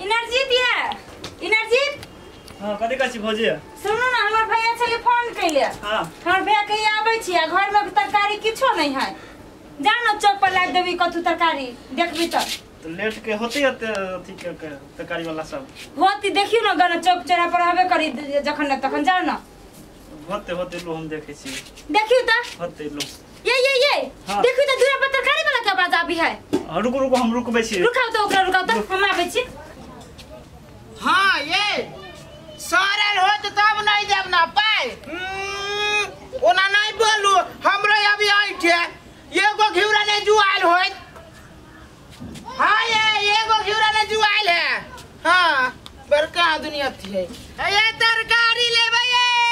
इनरजीत ये इनरजीत हां कथि कहै छी भौजी सुनो ना हमर भैया छले फोन कैले हां हमर भैया कहि आबै छी घर में तरकारी किछो नहीं है जा ना चौक पर लाग देबी कथु तरकारी देखबी त लेट के होते अथि के तरकारी वाला सब होती देखियो ना गना चौक चौरा पर हबे करी जखन न तखन जाओ ना होते लो हम देखे छी देखियो त होते लो ये देखियो त दूरा पर तरकारी वाला के बात आबी है रुको हम रुकबै छी रुकाओ त हम आबै छी हां ये सरल हो तो तब नहीं देब ना पाई ओना नहीं बोलू हमरो अभी आइठे एगो घिउरा ने जुआल होय हां ये एगो घिउरा ने जुआल है हां बड़का दुनिया थी है ये तरकारी लेबै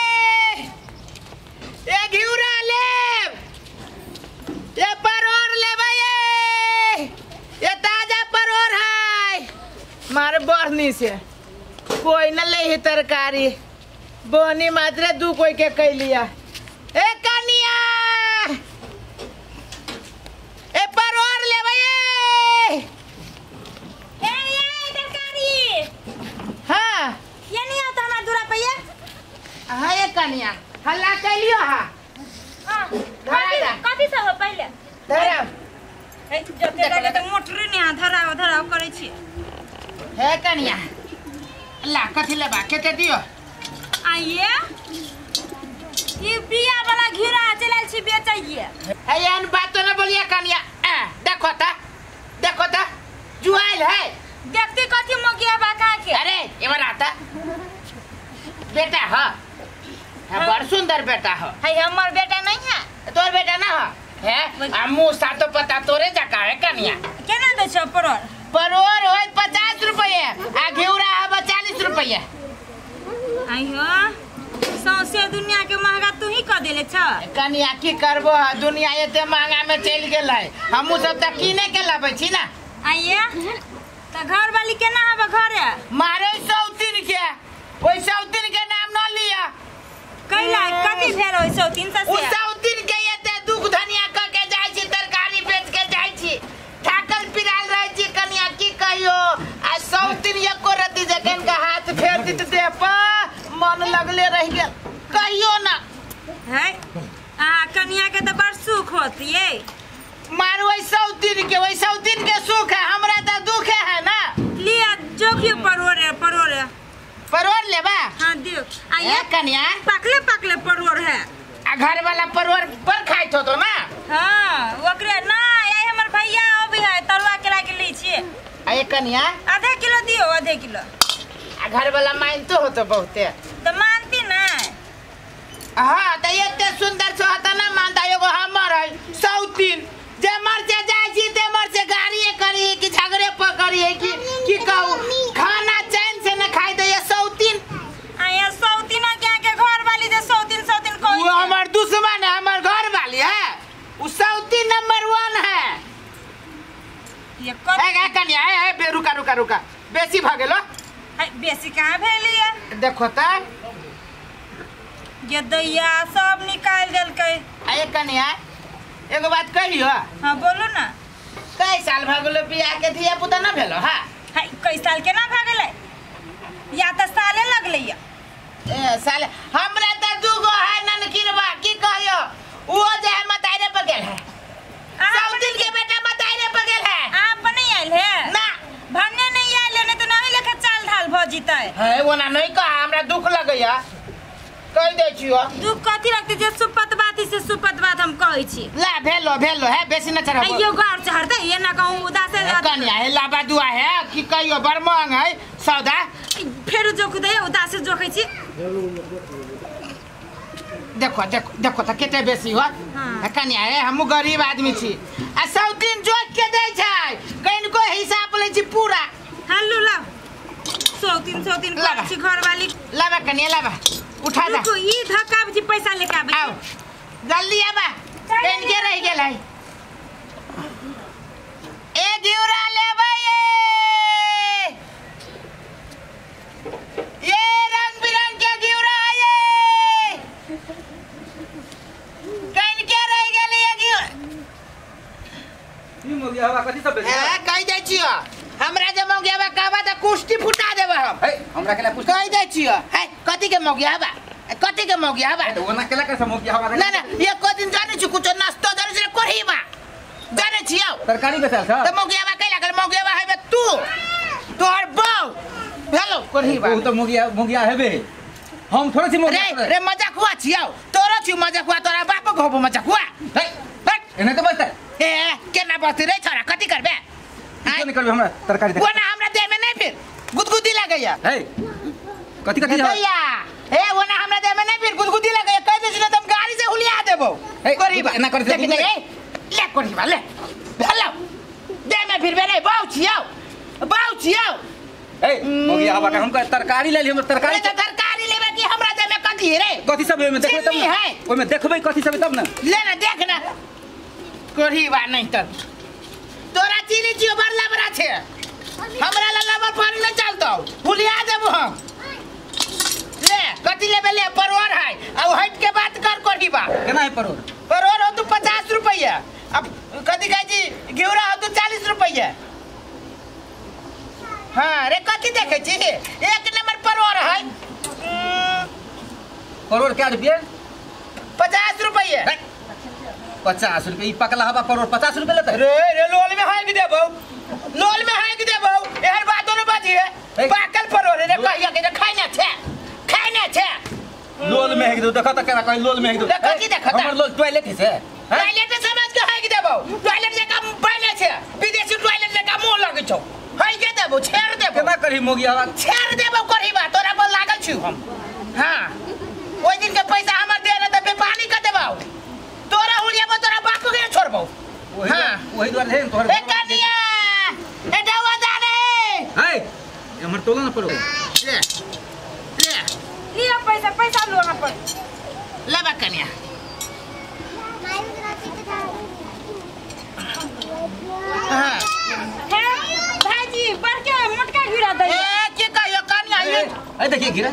ये घिउरा ले ये परोर लेबै ये ताजा परोर है मारे बरनी से कोई न ले ही तरकारी बोनी मात्र दू कोई के कह लिया ए कनिया ए परोर ले भई ये तरकारी हां ये नहीं आता हमारा दूरा पे ये हां ये कनिया हल्ला कह लियो हां कथि से हो पहले धरा ए जते लगे त मोटरे ने धराव करे छी हे कनिया ला कथि लेबा केते दियो आइए ये बिया वाला घिरा चलल छी बेचइए हे यान बात तो न बोलिए कनिया देखो ता जुआल है देखती कथि मोगिया बाका के अरे ये आता बेटा हो बड़ सुंदर बेटा हो है हमर बेटा नहीं है तोर बेटा ना हो है अम्मू सा तो पता तोरे जका है कनिया केना दे छ परोर होय 50 रुपये आ घिउरा है 40 रुपये आइयो सौसे दुनिया के महंगा तू ही क देले छ कनिया की करबो दुनिया एते महंगा में चल गेलै हमहू सब त किने के लाबै छी ना आइए त घर वाली केना हबे घरे मारे सौतीन के ओइ सौतीन के नाम न लिया कैला कथि भेल ओइ सौतीन से उ सौतीन के एते दुख धनिया क के जाय छी तरकारी बेच के जाय छी ठाकल पिराल रहै छी कनिया की कहियो आ सौतीन एको रति जखन का हाथ फेर दित दे प मन लगले रह गेल कहियो ना है कनिया के त बड़ सुख होतिए मार ओइ सौतीन के सुख है हमरा त दुख है ना लिया जोखियो परोर लेबा हां दियो आइए कनिया पकले परोर है आ घर वाला परोर पर खाइत हो तो ना हां ओकरे ना आई हमर भैया अभी है तरुआ केला के लै छी आ कनिया आधा किलो दियो आधा किलो आ घर वाला मानतो हो तो बहुते तो मानती ना हां त एते सुंदर छ त ना मानता एगो हमर है सौतीन जे मर से जाय छी ते मर से गाड़ी करी कि झगड़े पकड़ी कि कहू खाना चैन से न खाई दे ये सौतीन आया सौतीन क्या के घर वाली जे सौतीन कोई वो हमर दुश्मन है हमर घर वाली है उ सौतीन नंबर 1 है ये कनिया है रुका बेसी भ गेलो बेसी कहां भेलिए देखो त ये दैया सब निकाल देलकै आए कनिया एगो बात कहियो हां बोलो ना कई साल भ गेलो बियाह के धिया पुता ना भेलो हां है कई साल के ना भ गेलै या त साले लगलै या ए साले हमरा त दुगो है ननकिरवा की कहियो वो जे मताइरे पर गेल है सौतीन के बेटा मताइरे पर गेल है आप नहीं आइल है ना भन्ने नहीं आइल है नहीं तो नहीं लेके चाल ढाल भ जीतै है ओना नहीं कहा हमरा दुख लगैया कह दे छियो दुख कथि लगते जे सुपत बात हम कहै छी ला भेलो है बेसी न चढ़ा यो गार चढ़ते ये ना कहूं उदास कन्या है लाबा दुआ है कि कहियो बड़ महंग है सौदा फेर जोख दे उदास जोखै छी देखो त केते बेसी हो कन्या है हम गरीब आदमी छी आ सौतीन जोख के दे छै कनिको हिसाब ले छी पूरा हल्लू ला सौतीन लाबा छी घर वाली लाबा कन्या लाबा उठा दे रुको ई धक्का जी पैसा लेके आबे आओ जल्दी आबा कन के रह गेल है ए घिउरा लेबै ये रंग बिरंग के घिउरा है कन के रह गेल ये घिउरा ई मोगिया कथि सब बेच कहि दै छियो हमरा जे मोगिया कहबा त कुश्ती फुटा देबे हम हे हमरा केला पूछ कह दे छियो है कथि के मोगिया बा कथि के मोगिया बा तो ओना केला कैसे मोगिया हवा ना ना ये को दिन जाने छु कुछ नाश्ता जाने छु कोही बा जाने छियो तरकारी बेचल छ तो मोगिया बा कैला कर मोगिया बा हेबे तू तोहर बाऊ हेलो कोही बा वो तो मोगिया हेबे हम थोड़े छी मोगिया रे मजाक हुआ छियो तोरा छु मजाक हुआ तोरा बाप घोबो मजाक हुआ हे एने तो बता ए केना बस्ती रे छोरा कथि करबे क्यों निकलबे हमरा तरकारी वो ना हमरा दे में नहीं फिर गुदगुदी लगैया हे कथि कथि भैया ए वो ना हमरा दे में नहीं फिर गुदगुदी लगैया कह दे छिलो तुम गाड़ी से हुलिया देबो हे गरीब एना कर दे ले कोरी बा ले हेलो दे में फिर बेरे बाऊ छियो हे मोगिया हवा का हम तरकारी ले ली हम तरकारी तो तरकारी लेबे कि हमरा दे में कथि रे कथि सब में देखबै तब ना ओय में देखबै कथि सब तब ना ले ना देख ना कोरी बा नहीं त तोरा चीनी छियो बरला बरा छे हमरा ला लबर पानी नहीं चलतो हुलिया देबो हम ले कथि लेबे ले परवर है अब हट के बात कर कोरी बा केना है परवर हो तो 50 रुपया अब कथि कह जी घेवरा हो तो 40 रुपया हां रे कथि देखे छी एक नंबर परवर है परवर क्या रुपया 50 रुपया 50 रुपया ई पकला हवा परवर 50 रुपया लेता रे लोल में है कि देबो एहर बातों ने बाजी है पाकल परवर रे कहिया के खाइना छे लोल में है कि देखा त केना कहि लोल में है कि कथि देखा हमर लोल टॉयलेट है से टॉयलेट समझ के है कि देबो टॉयलेट जे काम बने छे विदेशी टॉयलेट जे का मुंह लगे छौ है के देबो छेड़ देबो केना करी मोगिया हवा छेड़ देबो करी बा तोरा पर लागल छु हम हां ओइ दिन के पैसा हमर दे न त बेपानी क देबो तोरा हुलिया में तोरा बाप के छोड़बो हां वही द्वार है तोहर ए कनिया ए डवा दाने है हमर तोला न पड़ो ले लिया पैसा लो ना पर ले बा कनिया हां भाईजी बर के मटका गिरा दे ए के कहियो कनिया ये ए देखिए गिरा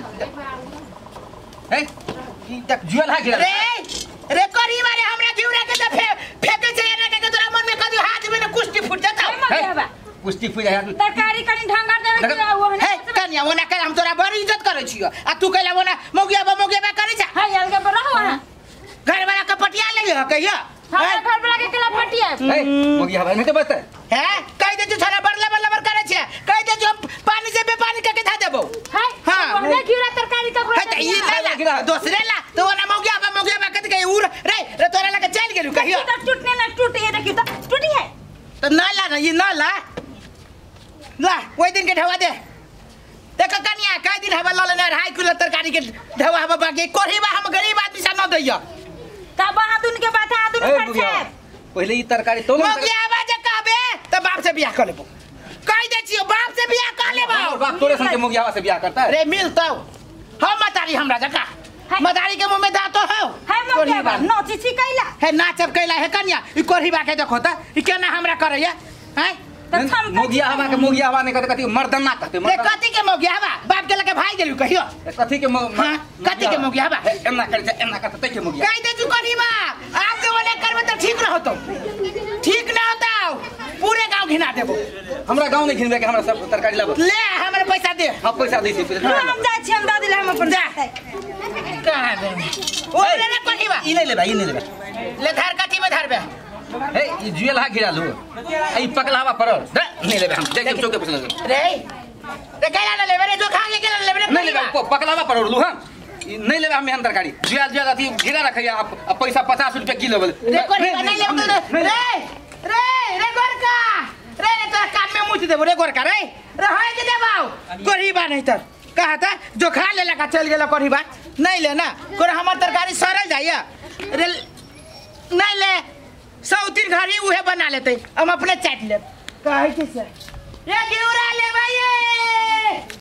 है ई तक जुएल है गिरा रे करी वाले हमरा घिउरा के त फेके छै ना के तोरा मन में कदी हाथ में कुश्ती फुट जाता कुश्ती फुट जाय तरकारी कनी ढंगा देवे के वो है कनिया ओना के हम तोरा बड़ी इज्जत करे छियो आ तू कहला ओना मोगिया करे छ हाय अलगे पर रहो घर वाला का पटिया ले लियो कहियो हमरा घर वाला के केला पटिया है मोगिया हवा नहीं तो बता है कह दे तू थारा बरला करे छ कह दे जो पानी से बेपानी के धा देबो हाय हां हमरा घिरा तरकारी का है त ई ला दूसरे ला तो ओना मोगिया कत के उर रे तोरा लगे चल गेलु कहियो टूटने ना टूटे ये देखियो तो टूटी है तो ना ला ये ना ला ओइ दिन के ढवा दे देख कनिया कई दिन हवा ल लेना 2.5 किलो तरकारी के ढवा हवा बाकी कोरीबा हम गरीब आदमी सा न दैया का बहादुर के बात है आदमी पर छे पहले ई तरकारी तो मोगिया बाजे कहबे त बाप से बियाह कर लेबो कह दे छियो बाप से बियाह कर लेबो बाप तोरे संग के मोगिया हवा से बियाह करता है रे मिलतो हम मतारी हमरा जका मदारी के मुंह में दांतो हो है मोगिया नोची छिकैला है नाचब कैला है कनिया ई कोरीबा के देखो त ई केना हमरा करैया हैं मोगिया हवा ने कथि मर्दना कहते रे कथि के मोगिया हवा बाप के लगे भाई गेलु कहियो कथि के कथि के मोगिया हवा एना करते के मोगिया कह दे तू करीबा आप जो बोले करबे त ठीक न होतो ठीक न होता पूरे गांव घिना देबो हमरा गांव नहीं घिनबे के हमरा सब तरकारी लाबो ले हमरा पैसा दे हां पैसा दे छी हम जाय छी हम द दिले हम अपन जा कहां दे ओ ले करीबा ई ले भाई ई ले ले धार कथि में धरबे हे ई जुएल हा गिरा लो ई पकला हवा परल दे नहीं लेबे हम देख चौके पर रे कहला न लेबे रे जो खा के केला लेबे नहीं लेबे पकला हवा परल लू हां नहीं लेबे हम मेहनत तरकारी जुएल अथी गिरा रखिया पैसा 50 रुपया किलो बोले रे करीबा नहीं लेबे रे गोरका रे तो कान में मुछ देबो रे गोरका रे होय के देबाऊ करीबा नहीं त कहा था जो खा ले लगा चल गेला करीबा नहीं ले ना कोर हमर तरकारी सरल जाइया रे नहीं ले सौतीन घरी उहे बना लेते हम अपने चाट ले काहे के से ये घिउरा लेबे